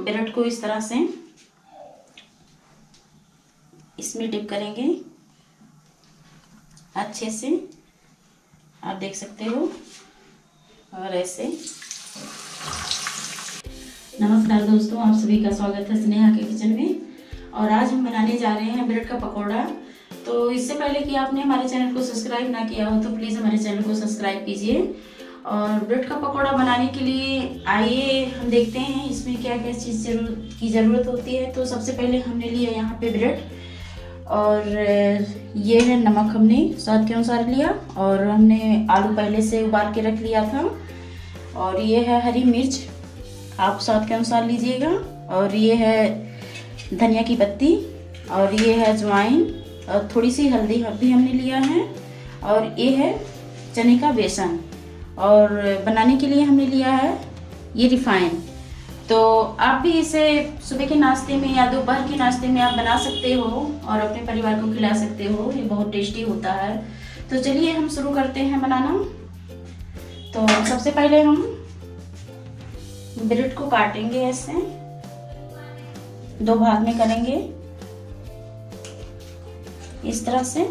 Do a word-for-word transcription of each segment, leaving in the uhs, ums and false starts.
Bread को इस तरह से इसमें डिप करेंगे अच्छे से, आप देख सकते हो। और ऐसे। नमस्कार दोस्तों, आप सभी का स्वागत है स्नेहा के किचन में। और आज हम बनाने जा रहे हैं ब्रेड का पकौड़ा। तो इससे पहले कि आपने हमारे चैनल को सब्सक्राइब ना किया हो तो प्लीज़ हमारे चैनल को सब्सक्राइब कीजिए। और ब्रेड का पकौड़ा बनाने के लिए आइए हम देखते हैं इसमें क्या क्या चीज़ जरूरत की ज़रूरत होती है। तो सबसे पहले हमने लिया यहाँ पे ब्रेड, और ये है नमक हमने स्वाद के अनुसार लिया, और हमने आलू पहले से उबाल के रख लिया था। और ये है हरी मिर्च, आप स्वाद के अनुसार लीजिएगा। और ये है धनिया की पत्ती, और ये है अजवाइन, और थोड़ी सी हल्दी भी हमने लिया है। और ये है चने का बेसन, और बनाने के लिए हमने लिया है ये रिफाइन। तो आप भी इसे सुबह के नाश्ते में या दोपहर के नाश्ते में आप बना सकते हो और अपने परिवार को खिला सकते हो। ये बहुत टेस्टी होता है। तो चलिए हम शुरू करते हैं बनाना। तो सबसे पहले हम ब्रेड को काटेंगे, ऐसे दो भाग में करेंगे इस तरह से,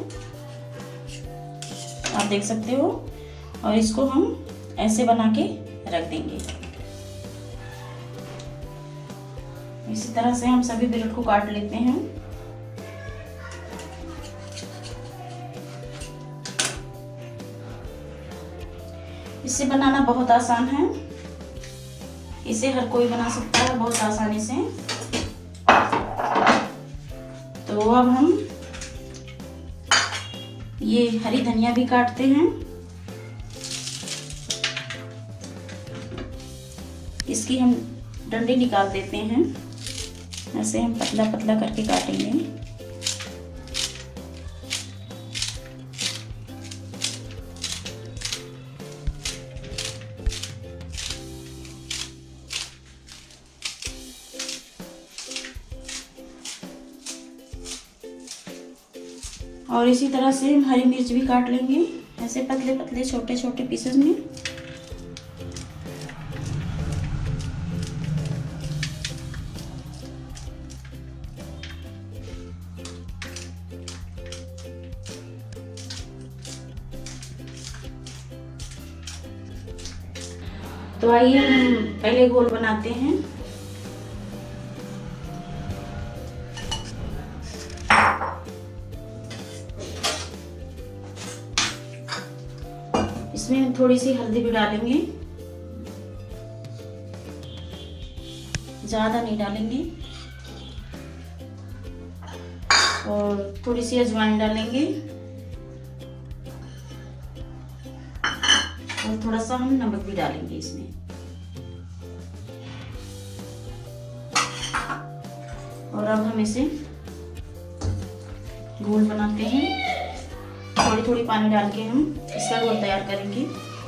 आप देख सकते हो। और इसको हम ऐसे बना के रख देंगे। इसी तरह से हम सभी ब्रेड को काट लेते हैं। इसे बनाना बहुत आसान है, इसे हर कोई बना सकता है बहुत आसानी से। तो अब हम ये हरी धनिया भी काटते हैं। इसकी हम डंडी निकाल देते हैं, ऐसे हम पतला पतला करके काटेंगे। और इसी तरह से हम हरी मिर्च भी काट लेंगे, ऐसे पतले पतले छोटे छोटे पीसेस में। तो आइए हम पहले गोल बनाते हैं। इसमें थोड़ी सी हल्दी भी डालेंगे, ज्यादा नहीं डालेंगे। और थोड़ी सी अजवाइन डालेंगे, और थोड़ा सा हम नमक भी डालेंगे इसमें। और अब हम इसे घोल बनाते हैं। थोड़ी थोड़ी पानी डाल के हम इसका घोल तैयार करेंगे।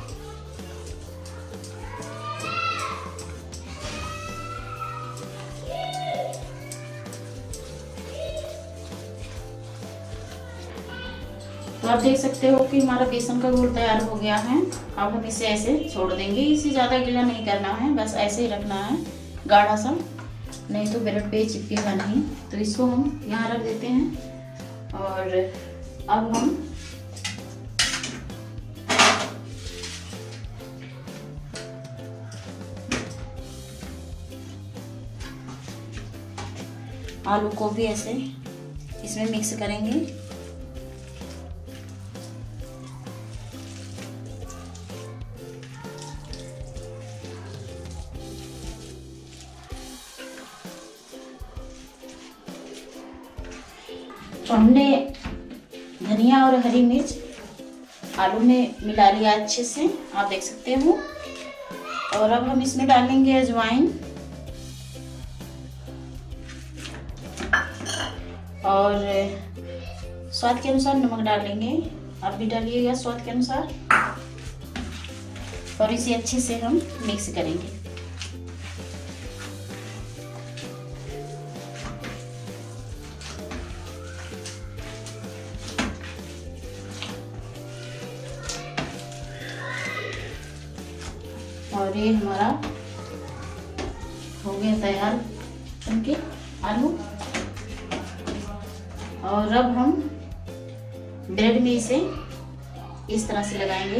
तो आप देख सकते हो कि हमारा बेसन का घोल तैयार हो गया है। अब हम इसे ऐसे छोड़ देंगे, इसे ज़्यादा गीला नहीं करना है, बस ऐसे ही रखना है गाढ़ा सा, नहीं तो ब्रेड पे चिपकेगा नहीं। तो इसको हम यहाँ रख देते हैं। और अब हम आलू को भी ऐसे इसमें मिक्स करेंगे। तो हमने धनिया और हरी मिर्च आलू में मिला लिया अच्छे से, आप देख सकते हो। और अब हम इसमें डालेंगे अजवाइन, और स्वाद के अनुसार नमक डालेंगे, आप भी डालिएगा स्वाद के अनुसार। और इसे अच्छे से हम मिक्स करेंगे। और ये हमारा हो गया तैयार उनके आलू। और अब हम ब्रेड में इसे इस तरह से लगाएंगे,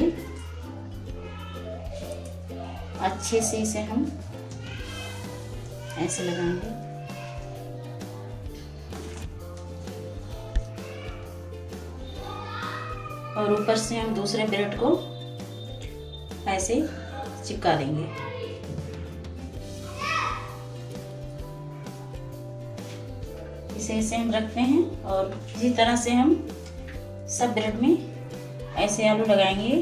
अच्छे से इसे हम ऐसे लगाएंगे। और ऊपर से हम दूसरे ब्रेड को ऐसे चिपका देंगे। इसे ऐसे हम रखते हैं और इसी तरह से हम सब ब्रेड में ऐसे आलू लगाएंगे।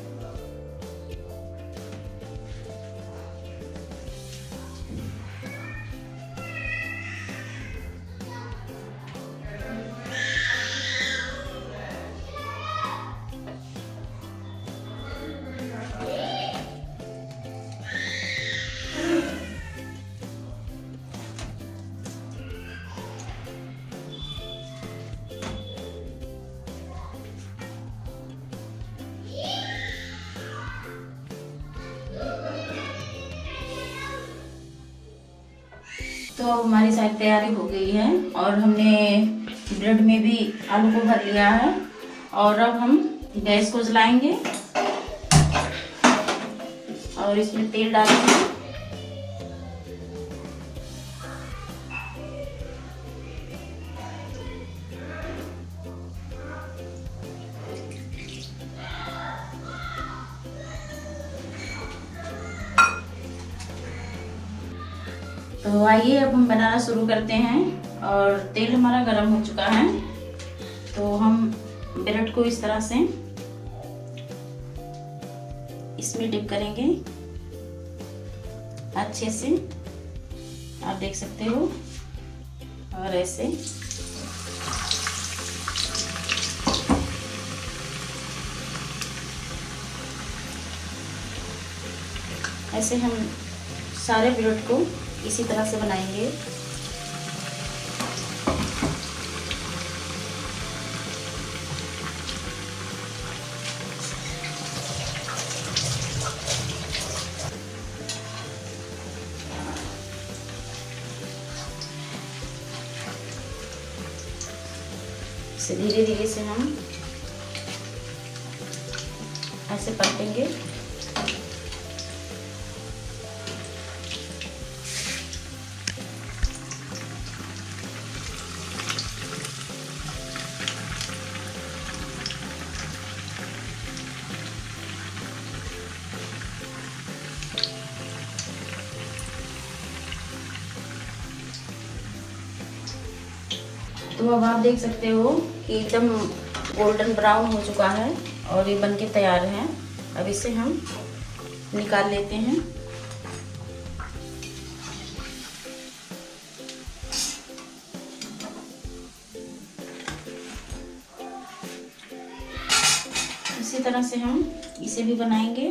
तो अब हमारी शायद तैयारी हो गई है और हमने ब्रेड में भी आलू को भर लिया है। और अब हम गैस को जलाएंगे और इसमें तेल डालेंगे। तो आइए अब हम बनाना शुरू करते हैं। और तेल हमारा गर्म हो चुका है, तो हम ब्रेड को इस तरह से इसमें डिप करेंगे अच्छे से, आप देख सकते हो। और ऐसे ऐसे हम सारे ब्रेड को इसी तरह से बनाएंगे। इसे धीरे धीरे से हम ऐसे पलटेंगे। तो अब आप देख सकते हो कि एकदम गोल्डन ब्राउन हो चुका है और ये बनके तैयार है। अब इसे हम निकाल लेते हैं। इसी तरह से हम इसे भी बनाएंगे।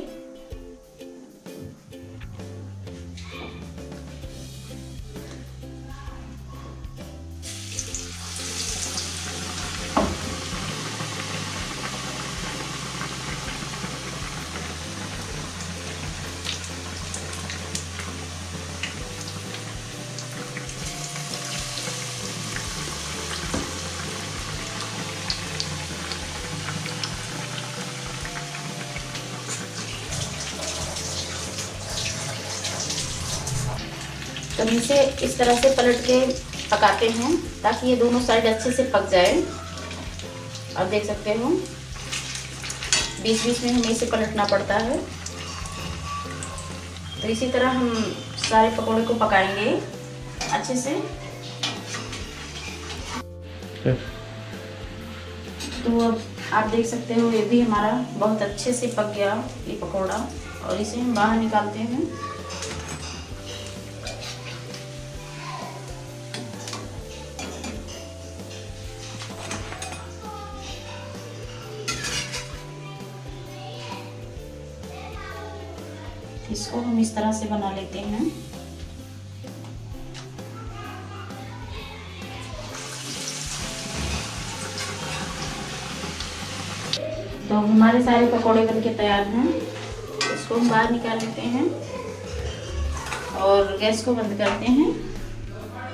तो इसे इस तरह से पलट के पकाते हैं ताकि ये दोनों साइड अच्छे से पक जाए। आप देख सकते हो बीच बीच में हमें इसे पलटना पड़ता है। तो इसी तरह हम सारे पकौड़े को पकाएंगे अच्छे से। तो अब आप देख सकते हो ये भी हमारा बहुत अच्छे से पक गया ये पकौड़ा। और इसे हम बाहर निकालते हैं। इसको हम इस तरह से बना लेते हैं। तो हमारे सारे पकौड़े बनके तैयार हैं। इसको हम बाहर निकाल लेते हैं और गैस को बंद करते हैं।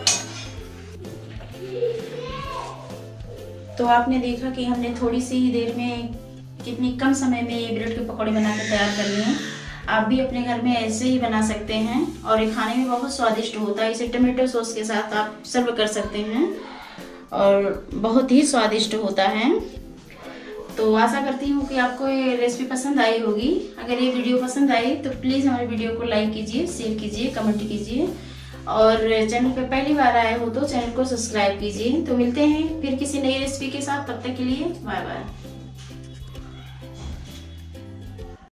तो आपने देखा कि हमने थोड़ी सी ही देर में कितनी कम समय में ये ब्रेड के पकौड़े बनाकर तैयार कर लिए हैं। आप भी अपने घर में ऐसे ही बना सकते हैं और ये खाने में बहुत स्वादिष्ट होता है। इसे टमाटो सॉस के साथ आप सर्व कर सकते हैं और बहुत ही स्वादिष्ट होता है। तो आशा करती हूँ कि आपको ये रेसिपी पसंद आई होगी। अगर ये वीडियो पसंद आई तो प्लीज़ हमारे वीडियो को लाइक कीजिए, शेयर कीजिए, कमेंट कीजिए और चैनल पे पहली बार आए हो तो चैनल को सब्सक्राइब कीजिए। तो मिलते हैं फिर किसी नई रेसिपी के साथ, तब तक के लिए बाय बाय।